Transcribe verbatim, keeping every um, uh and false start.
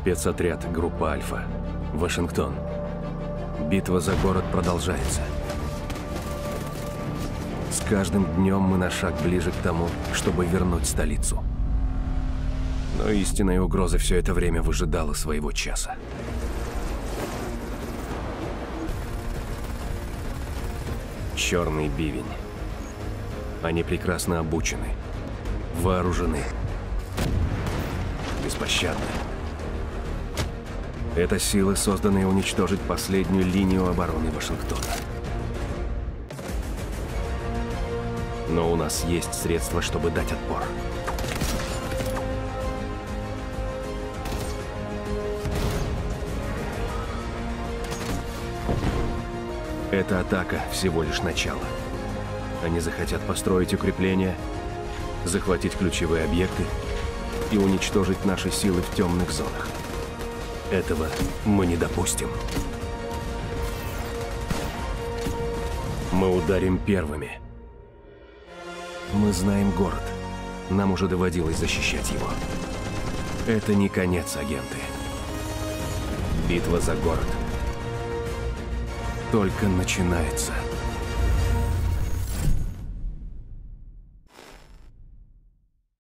Спецотряд группа Альфа. Вашингтон. Битва за город продолжается. С каждым днем мы на шаг ближе к тому, чтобы вернуть столицу. Но истинная угроза все это время выжидала своего часа. Черный бивень. Они прекрасно обучены, вооружены, беспощадны. Это силы, созданные уничтожить последнюю линию обороны Вашингтона. Но у нас есть средства, чтобы дать отпор. Эта атака всего лишь начало. Они захотят построить укрепления, захватить ключевые объекты и уничтожить наши силы в темных зонах. Этого мы не допустим. Мы ударим первыми. Мы знаем город. Нам уже доводилось защищать его. Это не конец, агенты. Битва за город только начинается.